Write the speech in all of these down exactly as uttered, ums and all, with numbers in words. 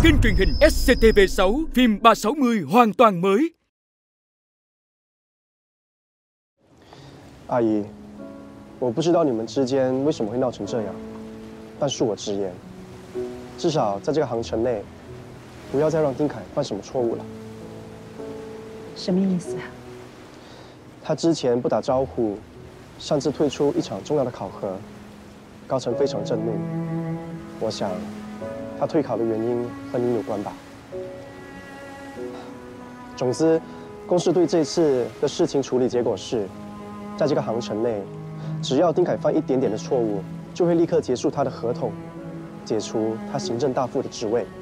Kênh truyền hình ét xê tê vê sáu, phim ba sáu mươi hoàn toàn mới. 阿姨，我不知道你们之间为什么会闹成这样，但恕我直言，至少在这个航程内，不要再让丁凯犯什么错误了。 什么意思啊？ 他之前不打招呼，擅自退出一场重要的考核，高层非常震怒。我想，他退考的原因和您有关吧。总之，公司对这次的事情处理结果是，在这个航程内，只要丁凯犯一点点的错误，就会立刻结束他的合同，解除他行政大副的职位。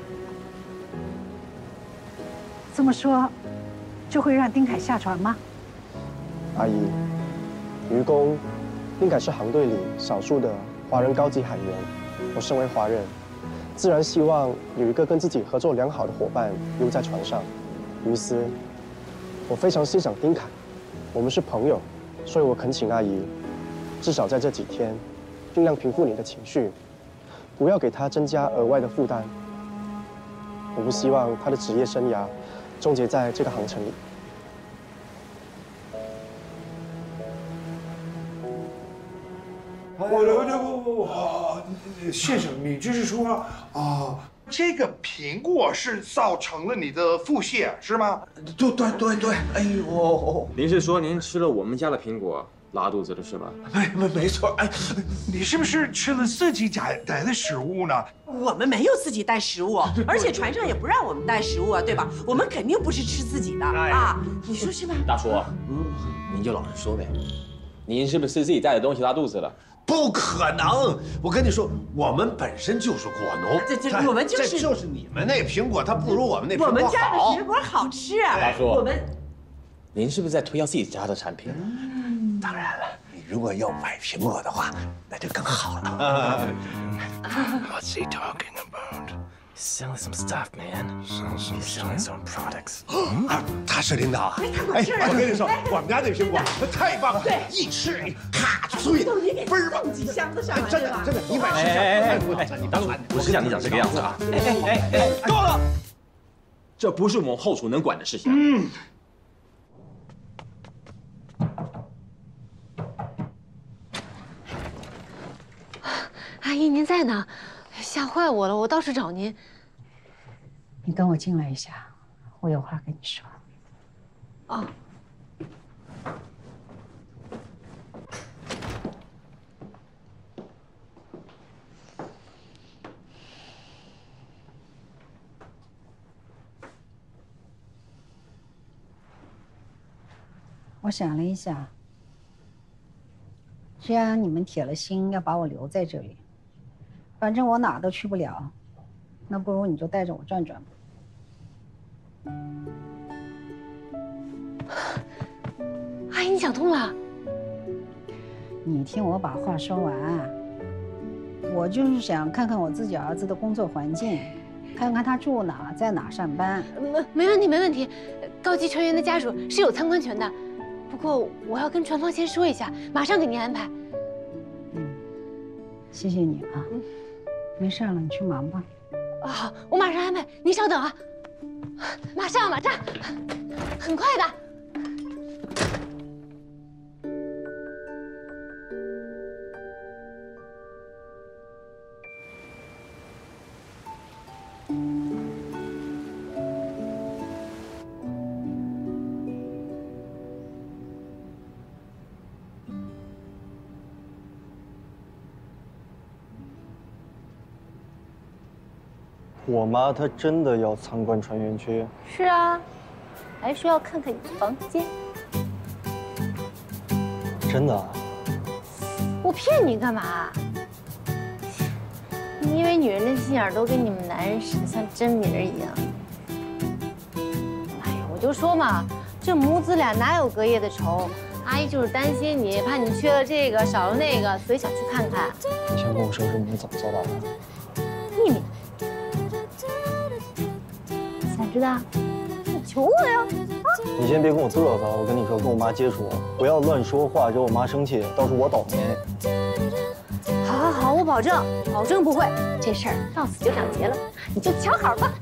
这么说，就会让丁凯下船吗？ 阿姨，愚公，丁凯是航队里少数的华人高级海员。我身为华人，自然希望有一个跟自己合作良好的伙伴留在船上。于是，我非常欣赏丁凯，我们是朋友，所以我恳请阿姨，至少在这几天，尽量平复你的情绪，不要给他增加额外的负担。我不希望他的职业生涯终结在这个航程里。 我我我我，先生，你就是说啊，这个苹果是造成了你的腹泻是吗？ 对对对对，哎呦， 您是说您吃了我们家的苹果拉肚子了是吧？ 没没没错，哎，你是不是吃了自己家带的食物呢？ 我们没有自己带食物，而且船上也不让我们带食物啊，对吧？我们肯定不是吃自己的啊，你说是吧？ 大叔，嗯，您就老实说呗，您是不是吃自己带的东西拉肚子了？ 不可能！我跟你说，我们本身就是果农， 这这我们就是就是你们那苹果，它不如我们那苹果好。 我们家的水果好吃啊！ 大叔， 我们， 您是不是在推销自己家的产品？ 嗯，当然了，你如果要买苹果的话，那就更好了。 What's he talking about? Selling some stuff, man. He's selling some products. 啊，他是领导啊！ 哎， 我跟你说，我们家那苹果太棒了， 对， 一吃咔就碎了， 倍儿棒，几箱子上来， 真的真的，你买十箱， 哎哎哎，你当然不是像你长这个样子啊！哎哎哎哎，够了！这不是我们后厨能管的事情。嗯。 阿姨，您在呢？吓坏我了，我到处找您。 你跟我进来一下，我有话跟你说。 哦。 我想了一下，既然你们铁了心要把我留在这里，反正我哪都去不了，那不如你就带着我转转吧。 阿姨，你想通了？ 你听我把话说完。我就是想看看我自己儿子的工作环境，看看他住哪，在哪上班。 没没问题，没问题。高级船员的家属是有参观权的，不过我要跟船方先说一下，马上给您安排。 嗯，谢谢你啊。嗯，没事了，你去忙吧。 啊，好，我马上安排。您稍等啊，马上马上，很快的。 我妈她真的要参观船员区？ 是啊，还说要看看你的房间。 真的啊？ 我骗你干嘛？你以为女人的心眼都跟你们男人使得像针米儿一样？哎呀，我就说嘛，这母子俩哪有隔夜的仇？阿姨就是担心你，怕你缺了这个少了那个，所以想去看看。 你先跟我说说你是怎么做到的？ 秘密。想知道？你求我呀！啊！ 你先别跟我嘚瑟，我跟你说，跟我妈接触，不要乱说话，惹我妈生气，到时候我倒霉。 好好好，我保证，保证不会。这事儿到此就了结了，你就瞧好吧。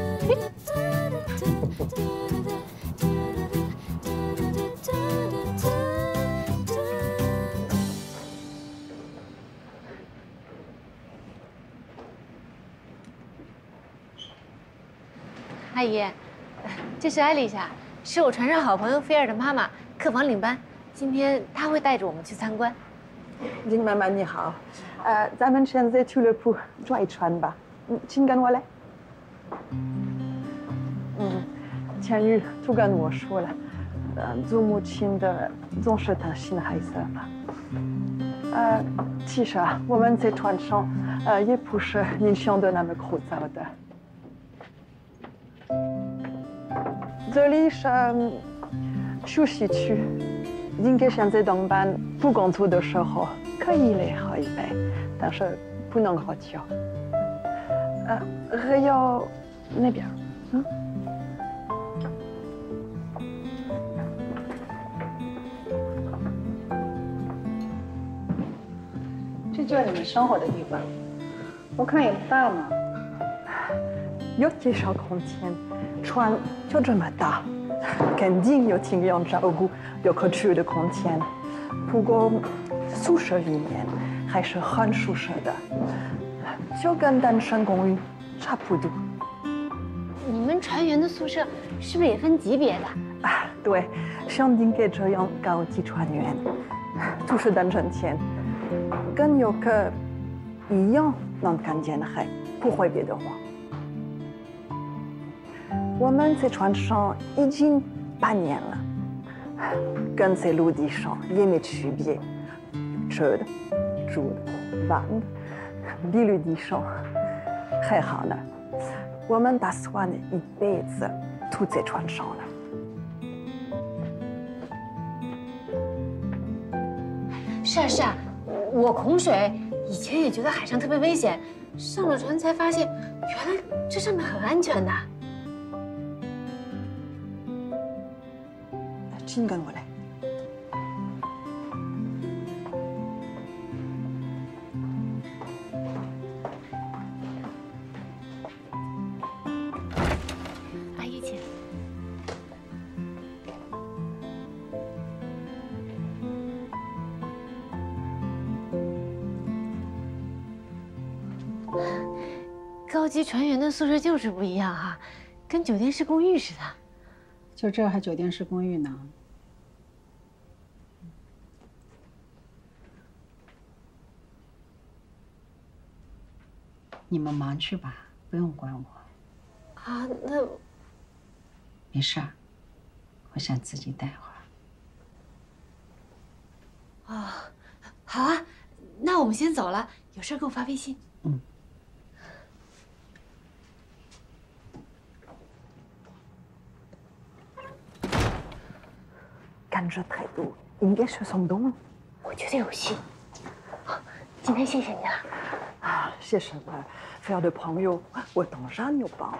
阿姨，这是艾丽莎，是我船上好朋友菲尔的妈妈，客房领班。今天她会带着我们去参观。 金妈妈你好，呃，咱们现在去了铺转一圈吧。嗯，请跟我来。嗯，千羽都跟我说了，呃，做母亲的总是担心孩子吧。呃，其实啊，我们在船上，呃，也不是你想的那么枯燥的。 这里是休息区，应该现在当班不工作的时候可以来喝一杯，但是不能喝酒。呃，还有那边，嗯。 这就是你们生活的地方，我看也不大嘛。 有介绍空间。 船就这么大，肯定有尽量照顾游客区的空间。不过宿舍里面还是很舒适的，就跟单身公寓差不多。 你们船员的宿舍是不是也分级别的？ 啊，对，像应该这样高级船员，都是单身签，跟游客一样能看见海，不会别的话。 我们在船上已经八年了，跟在陆地上也没区别，吃的、住的、玩的，比陆地上还好呢。我们打算一辈子都在船上了。 是啊是啊，我恐水，以前也觉得海上特别危险，上了船才发现，原来这上面很安全的。 请跟我来。 阿姨，请。高级船员的宿舍就是不一样哈，跟酒店式公寓似的。 就这还酒店式公寓呢？ 你们忙去吧，不用管我。 啊，那没事儿，我想自己待会儿。啊，好啊，那我们先走了，有事给我发微信。 嗯。 感觉态度应该是松动了， 我觉得有戏。好，今天谢谢你了。 啊，谢谢了，菲尔的朋友，我当然有帮。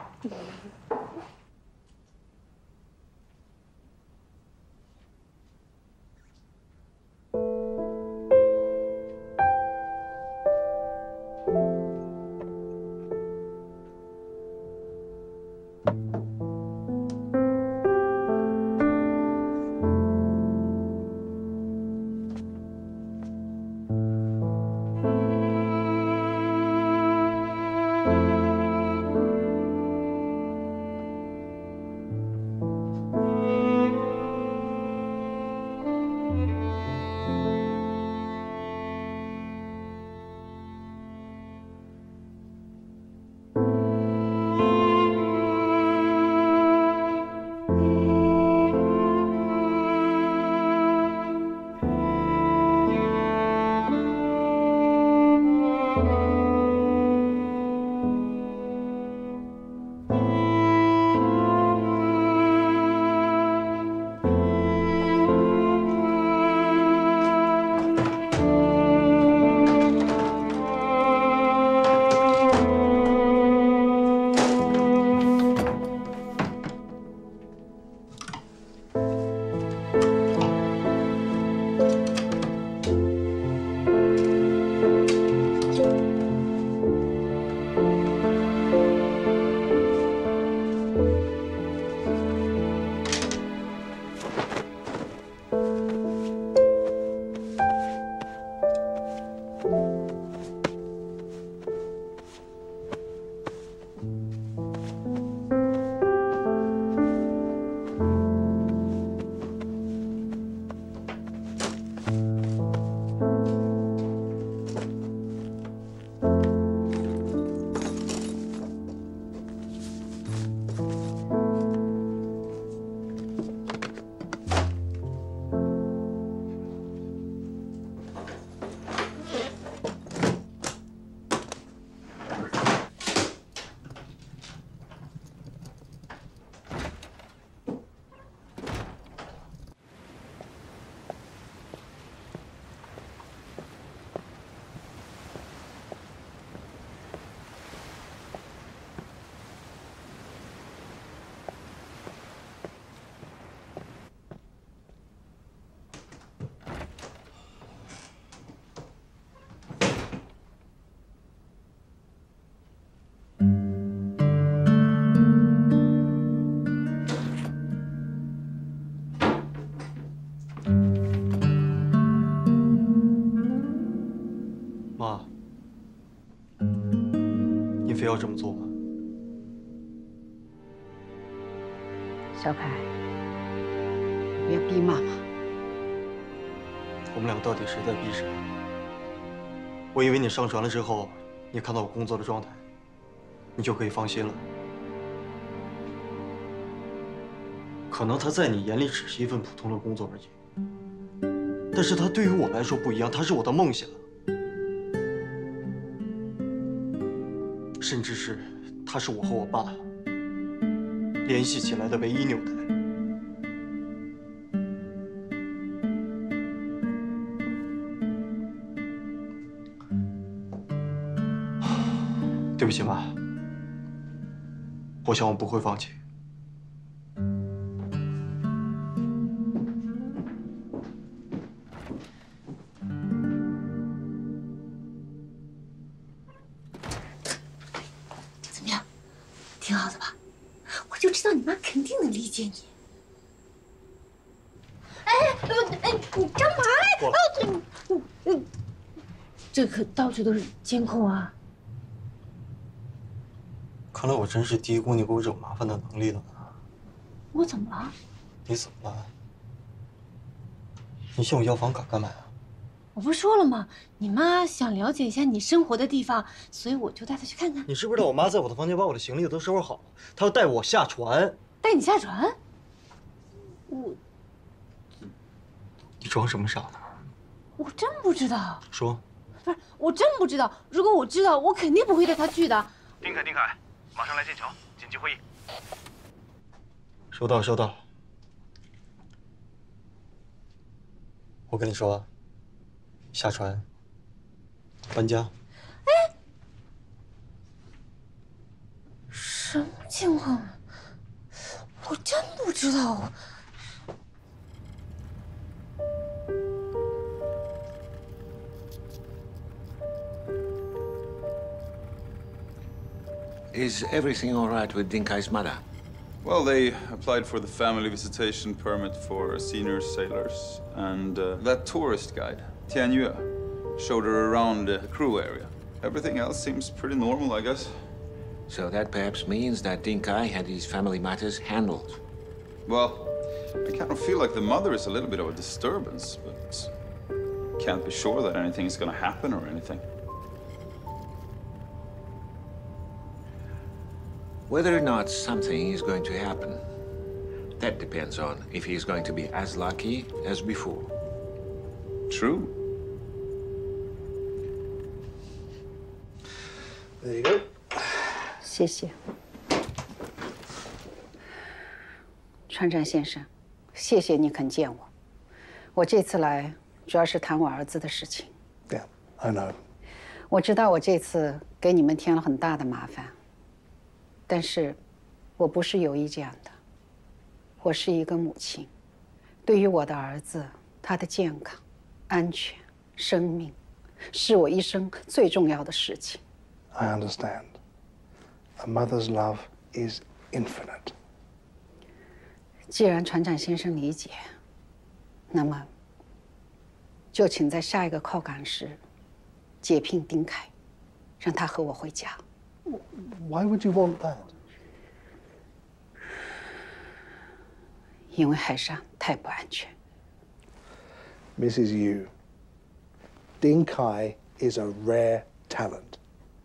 你非要这么做吗？ 小凯，别逼妈妈。 我们俩到底谁在逼谁？我以为你上船了之后，你看到我工作的状态，你就可以放心了。可能他在你眼里只是一份普通的工作而已，但是他对于我来说不一样，他是我的梦想，甚至是他是我和我爸联系起来的唯一纽带。对不起，妈，我想我不会放弃。 怎么样，挺好的吧？我就知道你妈肯定能理解你。哎哎哎，你干嘛呀？哦，嗯嗯，这可到处都是监控啊。 看来我真是低估你给我惹麻烦的能力了呢。 我怎么了？ 你怎么了？你向我要房卡干嘛呀？ 我不是说了吗？你妈想了解一下你生活的地方，所以我就带她去看看。 你知不知道我妈在我的房间把我的行李都收拾好了，她要带我下船。 带你下船？我…… 你装什么傻呢？ 我真不知道。 说。 不是，我真不知道。如果我知道，我肯定不会带她去的。 丁凯，丁凯。 马上来剑桥，紧急会议。 收到，收到。我跟你说，下船，搬家。 哎，什么情况？我真不知道。 Is everything all right with Dinkai's mother? Well, they applied for the family visitation permit for senior sailors, and uh, that tourist guide, Tian Yue, showed her around the crew area. Everything else seems pretty normal, I guess. So that perhaps means that Dinkai had his family matters handled. Well, I kind of feel like the mother is a little bit of a disturbance, but can't be sure that anything is going to happen or anything. Whether or not something is going to happen, that depends on if he is going to be as lucky as before. True. There you go. 谢谢，川战先生，谢谢你肯见我。我这次来主要是谈我儿子的事情。 Yeah, I know. 我知道我这次给你们添了很大的麻烦。 但是，我不是有意这样的。我是一个母亲，对于我的儿子，他的健康、安全、生命，是我一生最重要的事情。 I understand. A mother's love is infinite. 既然船长先生理解，那么就请在下一个靠港时解聘丁凯，让他和我回家。 Why would you want that? 因为海上太不安全。 Missus Yu, Dinkai is a rare talent.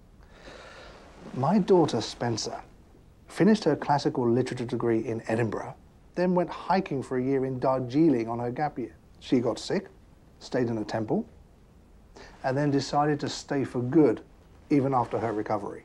My daughter Spencer finished her classical literature degree in Edinburgh, then went hiking for a year in Darjeeling on her gap year. She got sick, stayed in a temple, and then decided to stay for good, even after her recovery.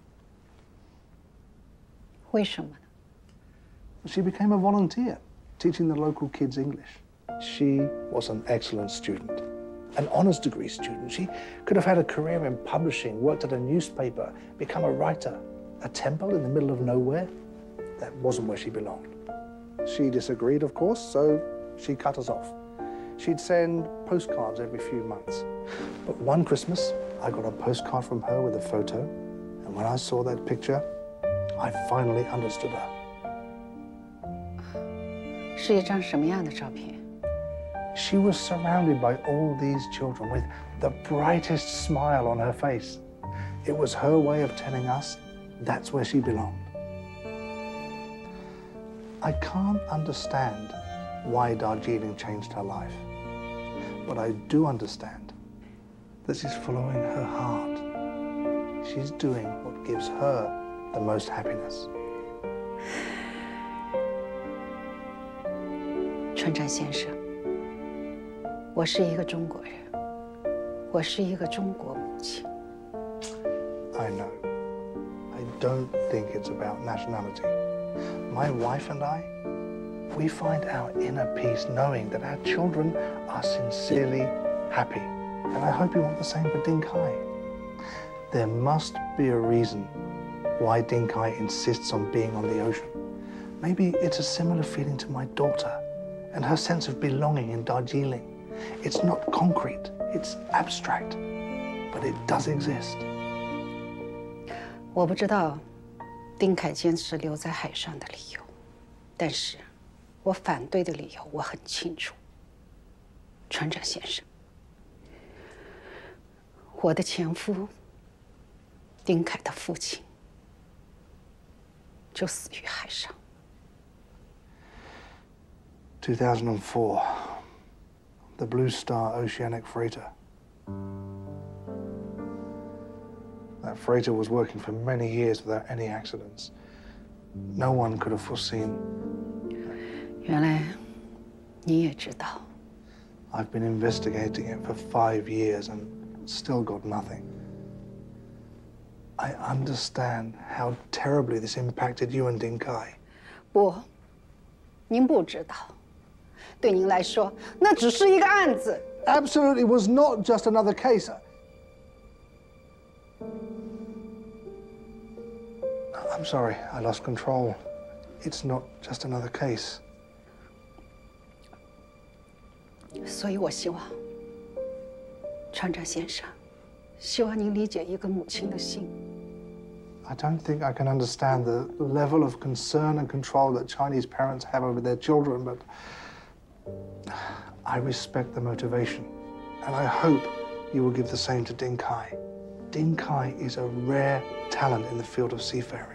为什么呢？ She became a volunteer, teaching the local kids English. She was an excellent student, an honours degree student. She could have had a career in publishing, worked at a newspaper, become a writer. A temple in the middle of nowhere? That wasn't where she belonged. She disagreed, of course, so she cut us off. She'd send postcards every few months. But one Christmas, I got a postcard from her with a photo, and when I saw that picture, I finally understood her. 是一张什么样的照片？ She was surrounded by all these children with the brightest smile on her face. It was her way of telling us That's where she belonged. I can't understand why Darjeeling changed her life, but I do understand that she's following her heart. She's doing what gives her the most happiness. 川战先生，我是一个中国人，我是一个中国母亲。 I know. I don't think it's about nationality. My wife and I, we find our inner peace knowing that our children are sincerely happy. And I hope you want the same for Ding Kai. There must be a reason why Ding Kai insists on being on the ocean. Maybe it's a similar feeling to my daughter and her sense of belonging in Darjeeling. It's not concrete, it's abstract, but it does exist. 我不知道丁凯坚持留在海上的理由，但是我反对的理由我很清楚。船长先生，我的前夫丁凯的父亲就死于海上。 two thousand four, the Blue Star Oceanic Freighter. That freighter was working for many years without any accidents. No one could have foreseen. 原来你也知道。 I've been investigating it for five years and still got nothing. I understand how terribly this impacted you and Ding Kai. 不，您不知道。对您来说，那只是一个案子。 Absolutely was not just another case. I'm sorry, I lost control. It's not just another case. 所以我希望，船长先生，希望您理解一个母亲的心。 I don't think I can understand the level of concern and control that Chinese parents have over their children, but I respect the motivation, and I hope you will give the same to Ding Kai. Ding Kai is a rare talent in the field of seafaring.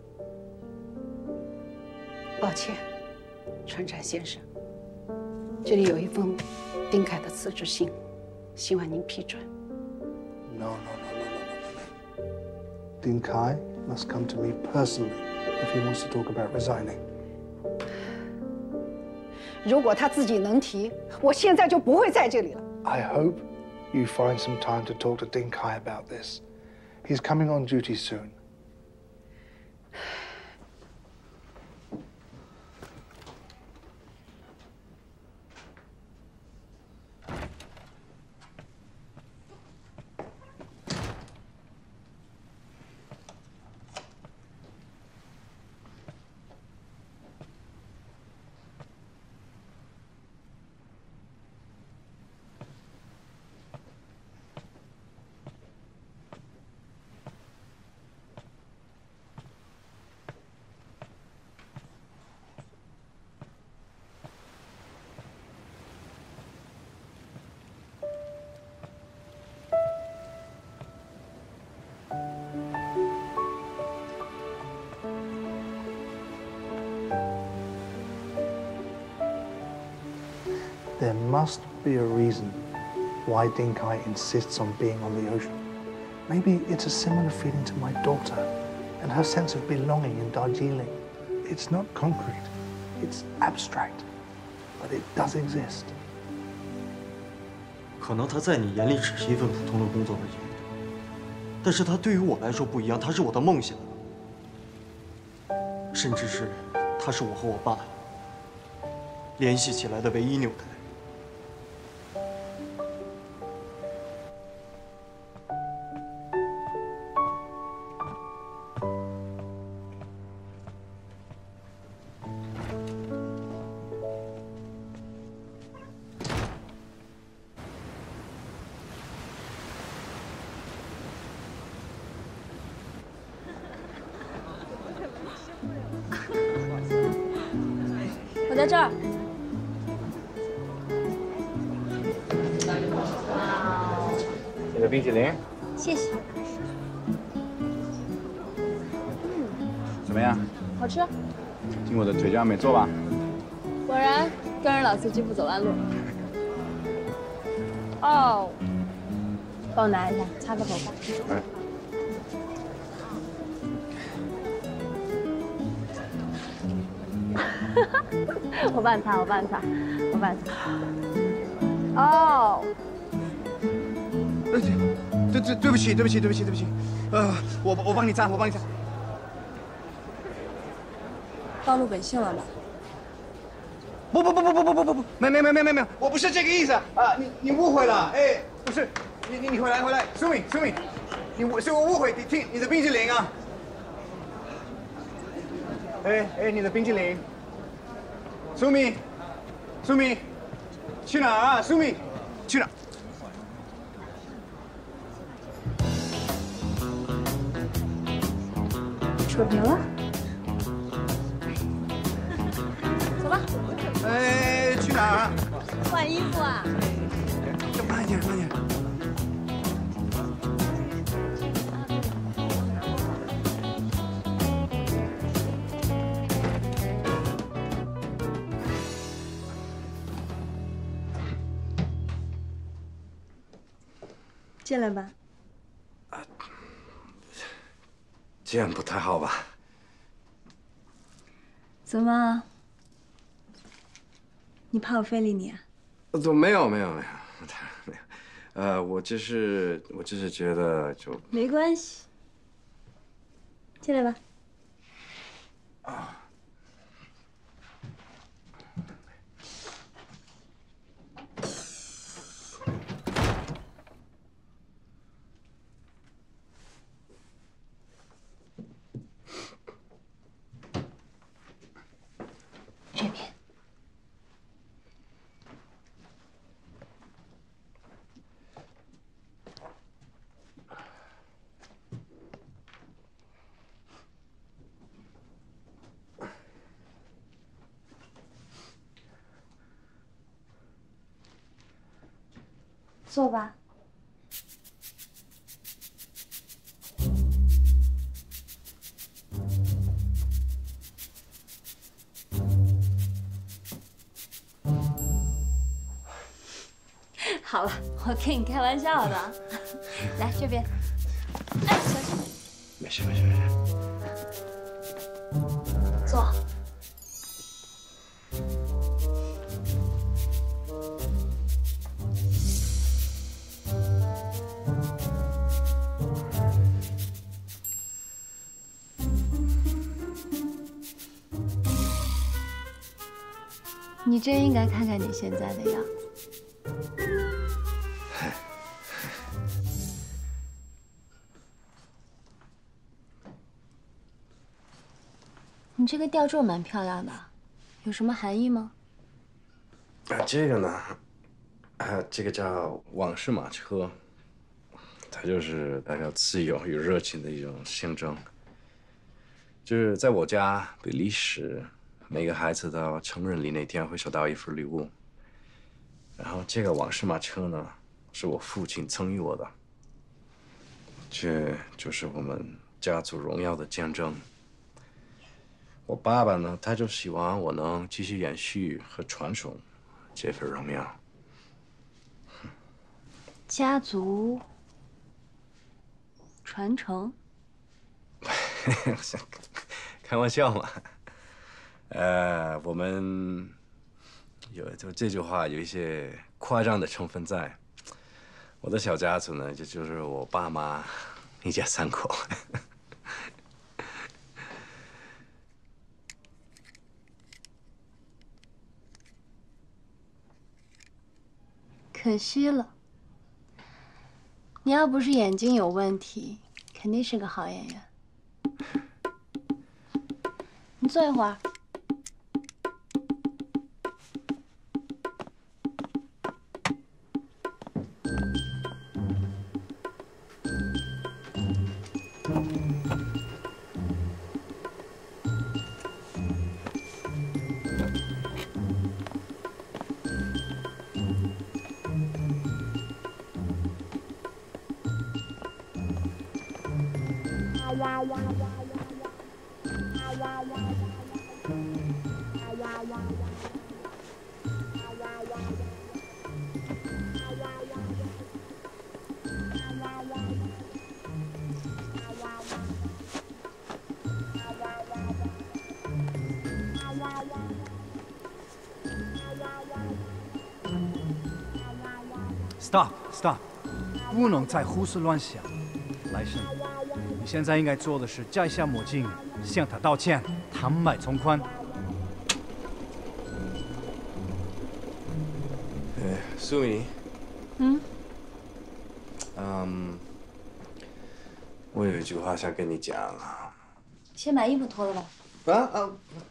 抱歉，船长先生，这里有一封丁凯的辞职信，希望您批准。 No, no, no, no, no, no, no. Ding Kai must come to me personally if he wants to talk about resigning. 如果他自己能提，我现在就不会在这里了。 I hope you find some time to talk to Ding Kai about this. He's coming on duty soon. There must be a reason why Ding Kai insists on being on the ocean. Maybe it's a similar feeling to my daughter and her sense of belonging in Darjeeling. It's not concrete, it's abstract, but it does exist. 可能他在你眼里只是一份普通的工作而已，但是他对于我来说不一样，他是我的梦想，甚至是他是我和我爸联系起来的唯一纽带。 我在这儿。 这个冰淇淋。 谢谢。 么样？ 好吃。 听我的腿脚没错吧？ 果然跟着老司机不走弯路。哦，帮我拿一下，擦个头发。 哎。 我帮你擦，我帮你擦，我帮你擦。哦。 对对对不起，对不起，对不起，对不起。呃，我我帮你擦，我帮你擦。 暴露本性了吧？ 不不不不不不不不不，没没没没没没，我不是这个意思啊！你你误会了，哎，不是，你你你回来回来，苏敏苏敏，你我是我误会，你听你的冰淇淋啊！哎哎，你的冰淇淋，苏敏，苏敏，去哪儿啊？苏敏，去哪儿？ 扯平了。走吧。 哎，去哪儿啊？ 换衣服啊。 慢一点，慢一点。 进来吧。 这样不太好吧？ 怎么？你怕我非礼你啊？ 都没有没有没有没有，呃，我只是我只是觉得就没关系，进来吧。 啊。 这边。坐吧。好了，我跟你开玩笑的。来这边，哎，小心。 没事没事没事。 坐。你真应该看看你现在的样子。你这个吊坠蛮漂亮的，有什么含义吗？ 啊，这个呢，啊，这个叫往事马车，它就是代表自由与热情的一种象征。就是在我家比利时，每个孩子到成人礼那天会收到一份礼物。然后这个往事马车呢，是我父亲赠予我的，这就是我们家族荣耀的见证。我爸爸呢，他就希望我能继续延续和传承这份荣耀。 家族传承？ 开玩笑嘛。呃，我们有就这句话有一些夸张的成分在。我的小家族呢，就就是我爸妈一家三口。 可惜了，你要不是眼睛有问题，肯定是个好演员。你坐一会儿。 Stop, stop， 不能再胡思乱想。来生，你现在应该做的是摘下墨镜，向他道歉，坦白从宽。 哎，苏米。 嗯。 嗯，我有一句话想跟你讲啊。 先把衣服脱了吧。 啊啊！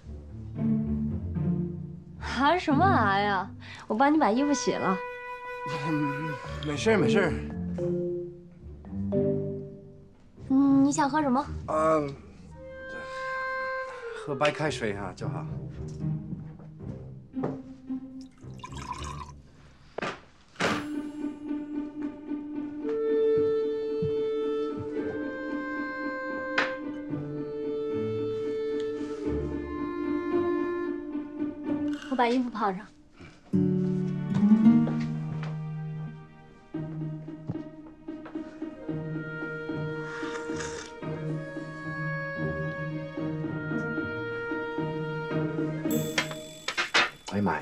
啊什么啊呀？我帮你把衣服洗了。 嗯，没事没事。 嗯，你想喝什么？ 嗯，喝白开水哈就好。 我把衣服泡上。 哎呀妈呀！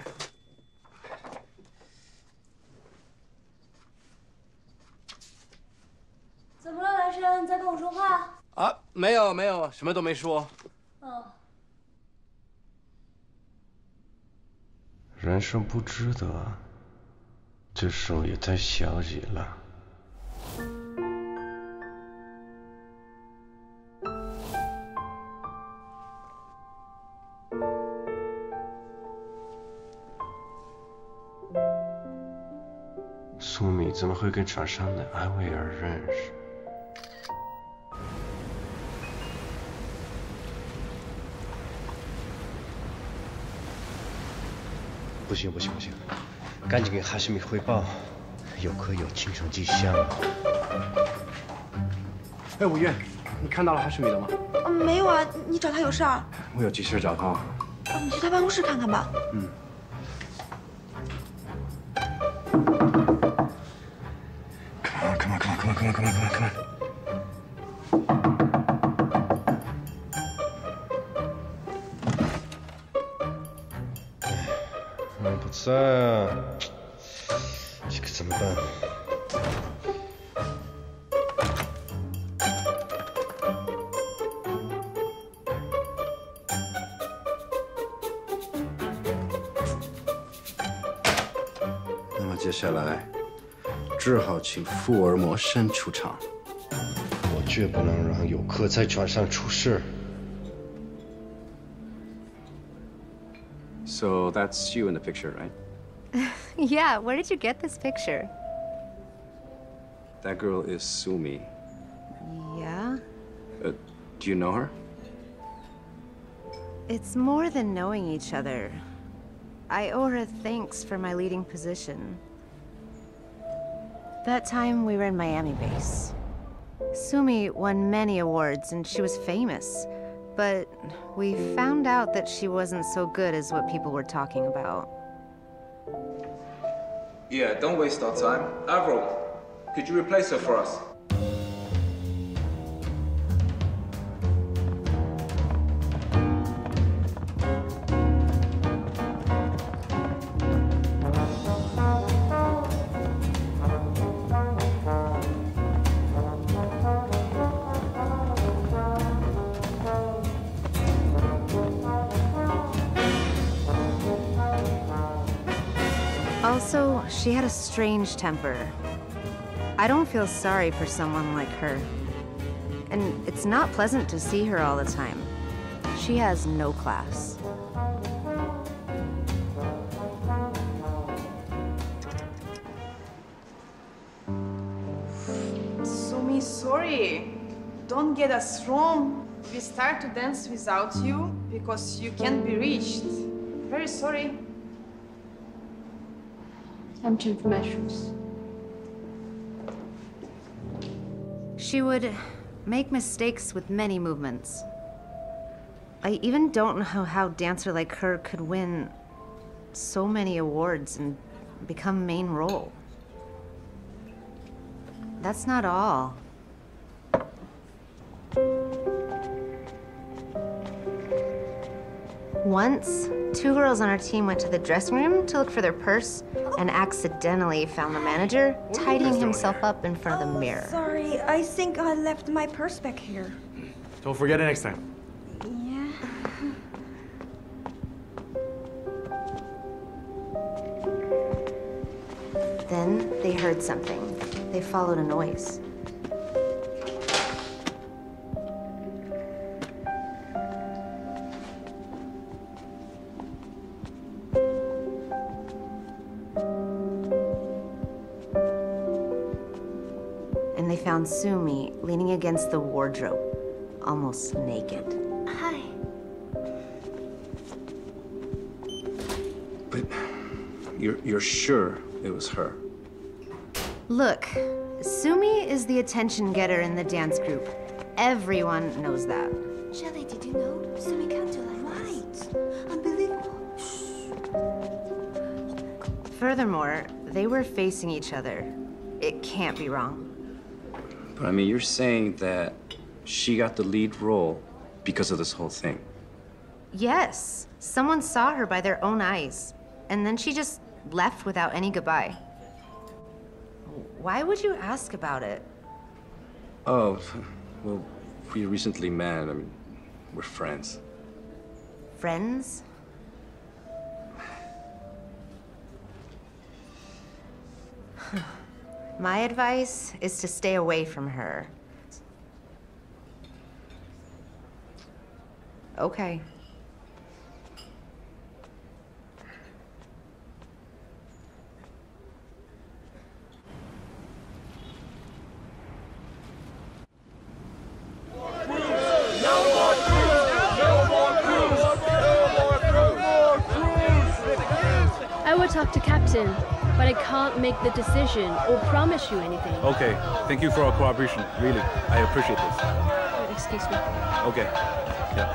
怎么了，蓝生？你在跟我说话？ 啊，没有没有，什么都没说。 哦。 人生不值得，这生也太消极了。苏米怎么会跟船上的艾薇儿认识？不行不行不行，赶紧给哈什米汇报，有可有轻生迹象。 哎，五月，你看到了哈什米了吗？ 嗯，没有啊，你找他有事儿？ 我有急事找他。 哦，你去他办公室看看吧。 嗯。Come on, come on, come on, come on, come on, come on, come on. 人不在啊，这可怎么办？ 那么接下来，只好请福尔摩斯出场。 我绝不能让游客在船上出事。 So that's you in the picture, right? Yeah, where did you get this picture? That girl is Sumi. Yeah? Uh, do you know her? It's more than knowing each other. I owe her thanks for my leading position. That time we were in Miami base. Sumi won many awards and she was famous. But we found out that she wasn't so good as what people were talking about. Yeah, don't waste our time. Avril, could you replace her for us? Also, she had a strange temper. I don't feel sorry for someone like her. And it's not pleasant to see her all the time. She has no class. Sumi, sorry. Don't get us wrong. We start to dance without you because you can't be reached. Very sorry. I'm too for my shoes. She would make mistakes with many movements. I even don't know how a dancer like her could win so many awards and become main role. That's not all. Once, two girls on our team went to the dressing room to look for their purse and accidentally found the manager tidying himself up in front of the mirror. Sorry, I think I left my purse back here. Don't forget it next time. Yeah. Then they heard something. They followed a noise. And they found Sumi leaning against the wardrobe, almost naked. Hi. But you're, you're sure it was her? Look, Sumi is the attention getter in the dance group. Everyone knows that. Shelley, did you know? Sumi can't do like right. Unbelievable. Furthermore, they were facing each other. It can't be wrong. But I mean, you're saying that she got the lead role because of this whole thing? Yes. Someone saw her by their own eyes. And then she just left without any goodbye. Why would you ask about it? Oh, well, we recently met. I mean, we're friends. Friends? My advice is to stay away from her. Okay. I will talk to Captain, but I can't make the decision or promise you anything. Okay, thank you for our cooperation. Really, I appreciate this. Oh, excuse me. Okay. Yeah.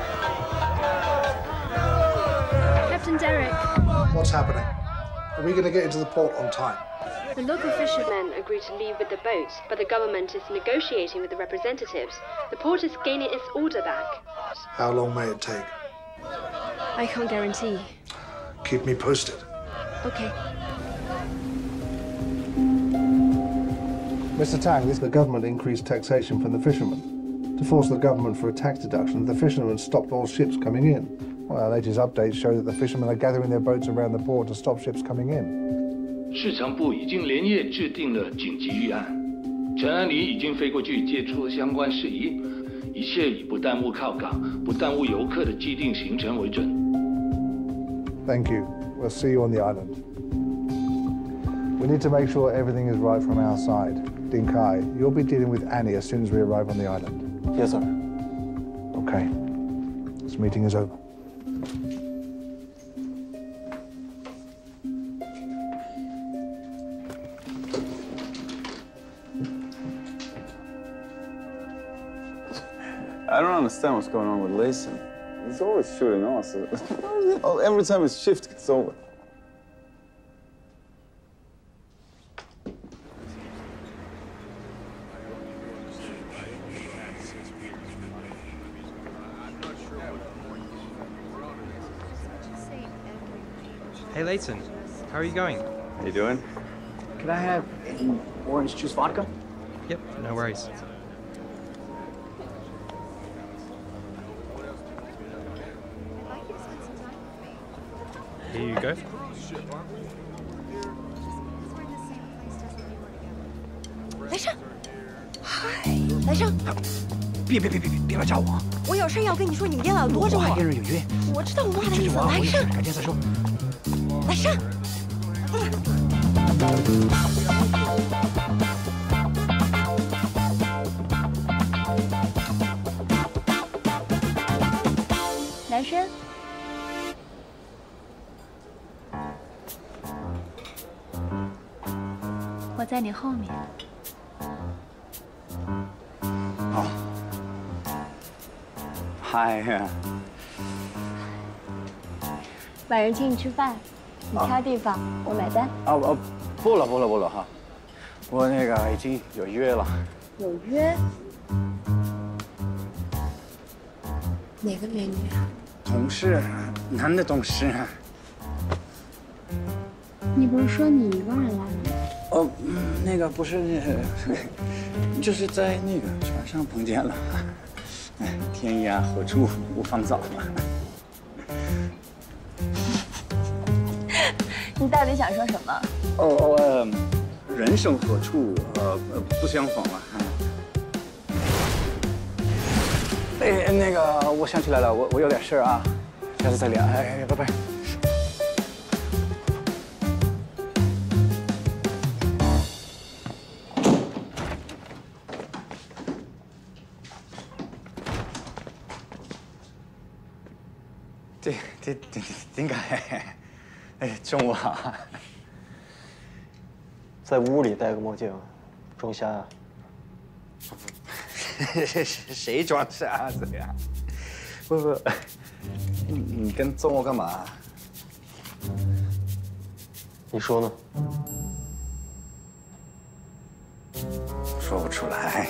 Captain Derek. What's happening? Are we going to get into the port on time? The local fishermen agreed to leave with the boats, but the government is negotiating with the representatives. The port is gaining its order back. How long may it take? I can't guarantee. Keep me posted. Okay. Mister Tang, this the government increased taxation from the fishermen. To force the government for a tax deduction, the fishermen stopped all ships coming in. Well, our latest updates show that the fishermen are gathering their boats around the port to stop ships coming in. 市场部已经连夜制定了紧急预案，陈安妮已经飞过去接触相关事宜，一切以不耽误靠港、不耽误游客的既定行程为准。 Thank you. We'll see you on the island. We need to make sure everything is right from our side. Ding Kai, you'll be dealing with Annie as soon as we arrive on the island. Yes, sir. Okay. This meeting is over. I don't understand what's going on with Layson. He's always shooting us. Every time his shift gets over. Hey, Layton. How are you going? How you doing? Could I have an orange juice vodka? Yep, no worries. Here you go. 来生，嗨，来生， 别别别别别别来找我！ 我有事要跟你说，你别老躲着我。 我还跟人有约。 我知道我妈的意思。 我来生， 改天再说。 来生。 男生。 我在你后面。 好。Hi. 晚上请你吃饭，你挑地方，我买单。 啊啊，不了不了不了哈，我那个已经有约了。 有约？哪个美女啊？ 同事，男的同事。 你不是说你一个人来吗？ 哦，那个不是，就是在那个船上碰见了。哎，天涯何处无芳草嘛。 你到底想说什么？ 哦哦，人生何处呃呃不相逢啊！哎，那个，我想起来了，我我有点事儿啊，下次再聊。哎，拜拜。点点點點解？哎，中午好。 在屋里戴个墨镜，装瞎啊？ 谁装瞎子呀？不不，你你跟踪我干嘛？ 你说呢？ 说不出来。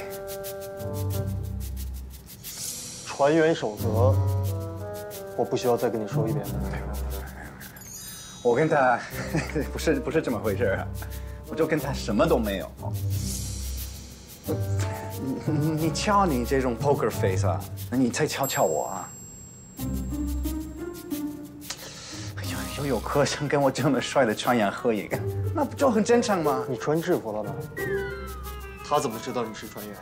船员守则，我不需要再跟你说一遍了。 我跟他不是不是这么回事啊，我就跟他什么都没有。你你瞧你这种 poker face 啊，那你再瞧瞧我啊。又有科生跟我这么帅的船员合影，那不就很正常吗？ 你穿制服了吗？ 他怎么知道你是船员？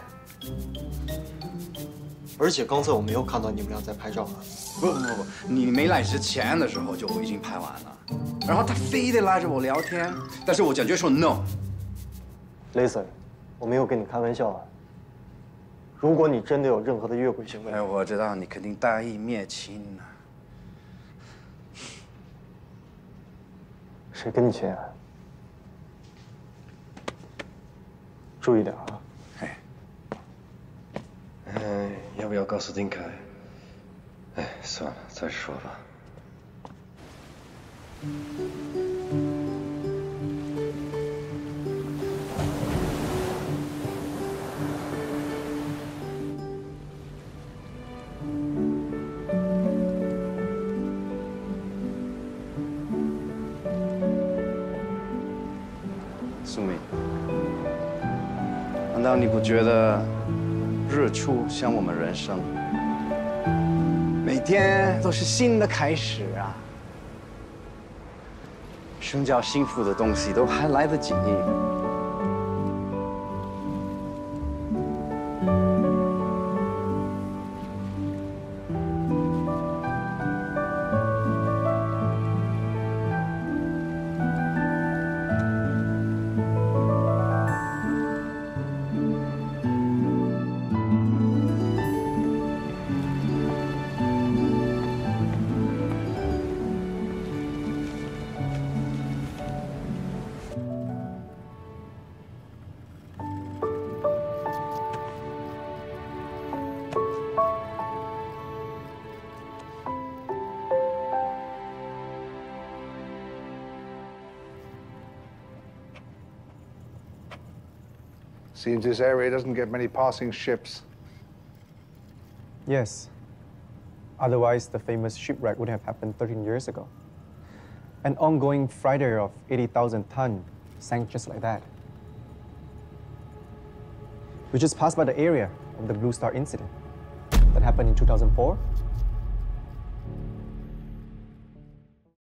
而且刚才我没有看到你们俩在拍照啊。 不不不不，你没来之前的时候就已经拍完了，然后他非得拉着我聊天，但是我坚决说 no。Listen， 我没有跟你开玩笑啊。如果你真的有任何的越轨行为， 哎，我知道你肯定大义灭亲呢。 谁跟你签啊？注意点啊！ 哎， 哎，要不要告诉丁凯？哎，算了，再说吧。 苏敏，难道你不觉得日出像我们人生，每天都是新的开始啊？寻找幸福的东西都还来得及。 Seems this area doesn't get many passing ships. Yes. Otherwise, the famous shipwreck would have happened thirteen years ago. An ongoing freighter of eighty thousand tons sank just like that. We just passed by the area of the Blue Star incident that happened in two thousand four.